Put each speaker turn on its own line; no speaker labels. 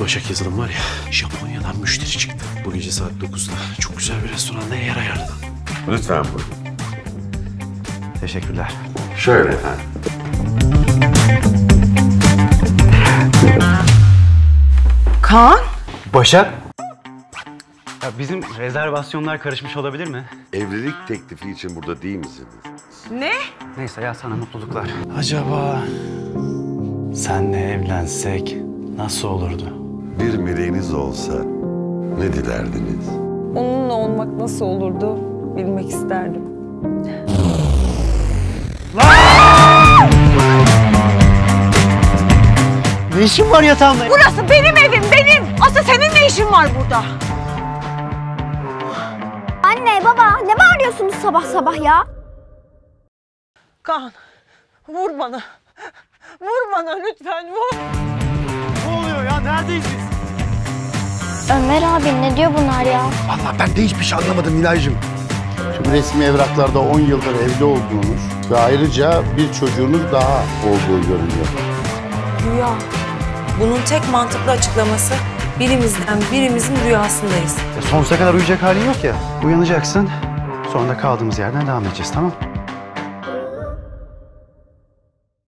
Başak Yazılım var ya, Japonya'dan müşteri çıktı. Bu gece saat 9'da çok güzel bir restoranda yer ayarladım.
Lütfen buyurun.
Teşekkürler.
Şöyle efendim.
Kaan?
Başak? Ya bizim rezervasyonlar karışmış olabilir mi?
Evlilik teklifi için burada değil misiniz?
Ne?
Neyse ya, sana mutluluklar. Acaba senle evlensek nasıl olurdu?
Bir meleğiniz olsa ne dilerdiniz?
Onunla olmak nasıl olurdu bilmek isterdim.
Ne işin var yatağımda?
Burası benim evim, benim. Asıl senin ne işin var burada?
Anne, baba ne bağırıyorsunuz sabah sabah ya?
Kaan, vur bana. Vur bana lütfen, vur.
Ne oluyor ya? Neredeyiz biz?
Ömer abi ne diyor bunlar ya?
Vallahi ben de hiçbir şey anlamadım Nilay'cığım. Şu resmi evraklarda 10 yıldır evli olduğunuz ve ayrıca bir çocuğunuz daha olduğu görünüyor.
Rüya. Bunun tek mantıklı açıklaması birimizin rüyasındayız.
Sonsuza kadar uyuyacak halin yok ya. Uyanacaksın. Sonra da kaldığımız yerden devam edeceğiz, tamam?